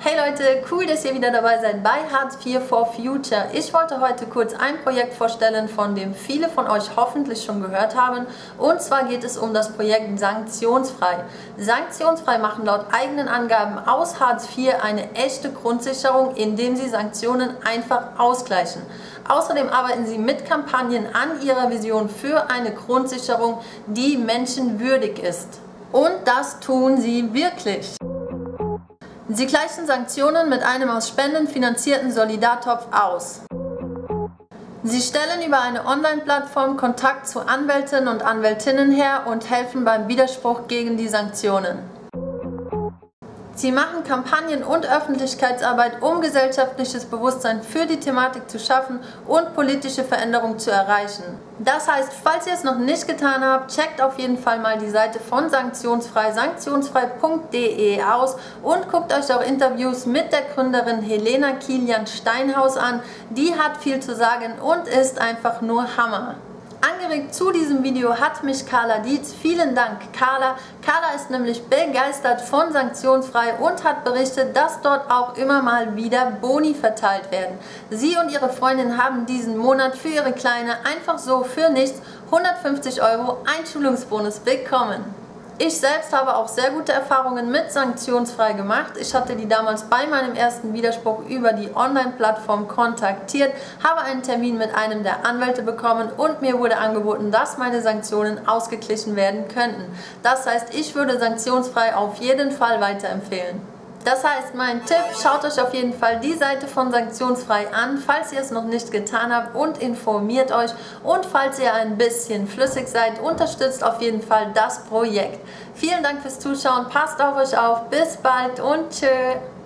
Hey Leute, cool, dass ihr wieder dabei seid bei Hartz IV for Future. Ich wollte heute kurz ein Projekt vorstellen, von dem viele von euch hoffentlich schon gehört haben. Und zwar geht es um das Projekt Sanktionsfrei. Sanktionsfrei machen laut eigenen Angaben aus Hartz IV eine echte Grundsicherung, indem sie Sanktionen einfach ausgleichen. Außerdem arbeiten sie mit Kampagnen an ihrer Vision für eine Grundsicherung, die menschenwürdig ist. Und das tun sie wirklich. Sie gleichen Sanktionen mit einem aus Spenden finanzierten Solidartopf aus. Sie stellen über eine Online-Plattform Kontakt zu Anwälten und Anwältinnen her und helfen beim Widerspruch gegen die Sanktionen. Sie machen Kampagnen und Öffentlichkeitsarbeit, um gesellschaftliches Bewusstsein für die Thematik zu schaffen und politische Veränderung zu erreichen. Das heißt, falls ihr es noch nicht getan habt, checkt auf jeden Fall mal die Seite von Sanktionsfrei, sanktionsfrei.de aus und guckt euch auch Interviews mit der Gründerin Helena Kilian-Steinhaus an. Die hat viel zu sagen und ist einfach nur Hammer. Angeregt zu diesem Video hat mich Carla Dietz. Vielen Dank, Carla. Carla ist nämlich begeistert von Sanktionsfrei und hat berichtet, dass dort auch immer mal wieder Boni verteilt werden. Sie und ihre Freundin haben diesen Monat für ihre Kleine einfach so für nichts 150 € Einschulungsbonus bekommen. Ich selbst habe auch sehr gute Erfahrungen mit Sanktionsfrei gemacht. Ich hatte die damals bei meinem ersten Widerspruch über die Online-Plattform kontaktiert, habe einen Termin mit einem der Anwälte bekommen und mir wurde angeboten, dass meine Sanktionen ausgeglichen werden könnten. Das heißt, ich würde Sanktionsfrei auf jeden Fall weiterempfehlen. Das heißt, mein Tipp, schaut euch auf jeden Fall die Seite von Sanktionsfrei an, falls ihr es noch nicht getan habt, und informiert euch. Und falls ihr ein bisschen flüssig seid, unterstützt auf jeden Fall das Projekt. Vielen Dank fürs Zuschauen, passt auf euch auf, bis bald und tschö!